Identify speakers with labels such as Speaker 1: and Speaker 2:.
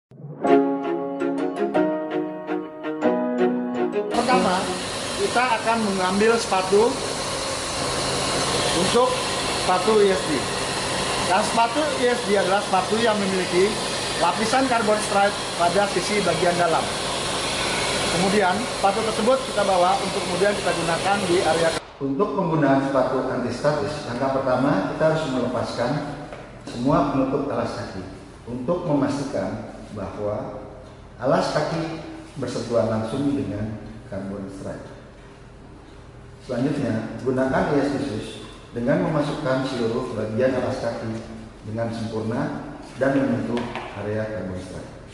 Speaker 1: Pertama, kita akan mengambil sepatu untuk sepatu ESD. Dan sepatu ESD adalah sepatu yang memiliki lapisan carbon stripe pada sisi bagian dalam. Kemudian sepatu tersebut kita bawa untuk kemudian kita gunakan di area.
Speaker 2: Untuk penggunaan sepatu anti statis, langkah pertama kita harus melepaskan semua penutup alas kaki untuk memastikan bahwa alas kaki bersentuhan langsung dengan carbon stripe. Selanjutnya, gunakan ESD shoes dengan memasukkan seluruh bagian alas kaki dengan sempurna dan menyentuh area carbon stripe.